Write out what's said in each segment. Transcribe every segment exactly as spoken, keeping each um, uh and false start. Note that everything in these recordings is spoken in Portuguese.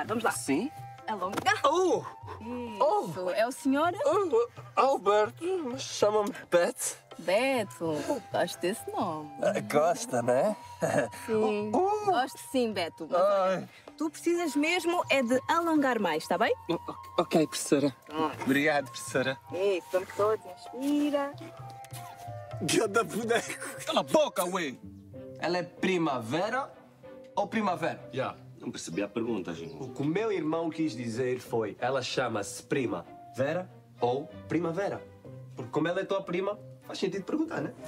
vamos lá. Sim? Alongar. Oh! Isso, oh. É o senhor? Oh, Alberto, mas chama-me Beto. Beto, gosto desse nome. Uh, gosta, né? Sim, uh. gosto sim, Beto. Mas olha, tu precisas mesmo é de alongar mais, está bem? Ok, professora. Ah. Obrigado, professora. Isso, vamos todos, inspira. Ganda boneco. Cala a boca, ué! Ela é primavera ou primavera? Já. Yeah. Não percebi a pergunta, gente. O que o meu irmão quis dizer foi: ela chama-se Prima Vera ou Primavera. Porque como ela é tua prima, faz sentido perguntar, né?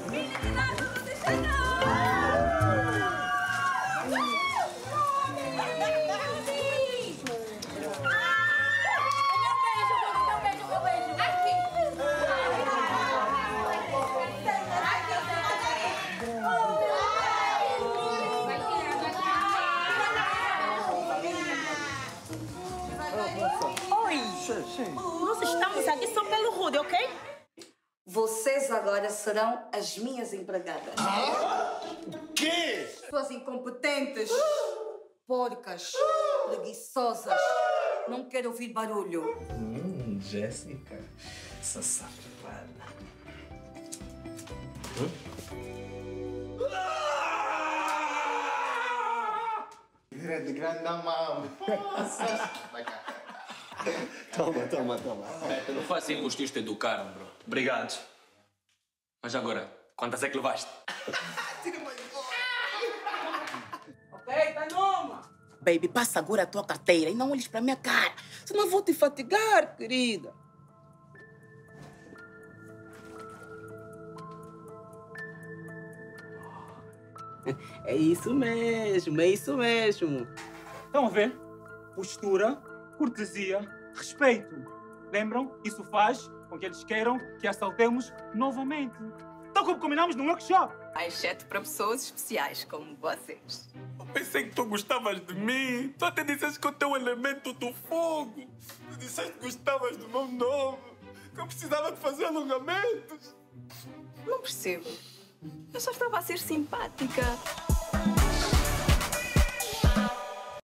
Oi! Nós estamos aqui só pelo Rude, ok? Vocês agora serão as minhas empregadas. Ah? O quê? Pessoas incompetentes, porcas, preguiçosas. Não quero ouvir barulho. Hum, Jéssica, essa safada. Hum? Grande, grande na mão. Toma, toma, toma. Beto, não faz assim com os tios te educaram, bro. Obrigado. Mas agora, quantas é que levaste? Ok, tá numa. Baby, passa agora a tua carteira e não olhes pra minha cara. Senão vou te fatigar, querida. É isso mesmo, é isso mesmo. Estão a ver? Postura, cortesia, respeito. Lembram? Isso faz com que eles queiram que assaltemos novamente. Tal como combinamos no workshop. Exceto para pessoas especiais como vocês. Eu pensei que tu gostavas de mim. Tu até disseste que eu tenho o elemento do fogo. Tu disseste que gostavas do meu nome. Que eu precisava de fazer alongamentos. Não percebo. Eu só estava a ser simpática.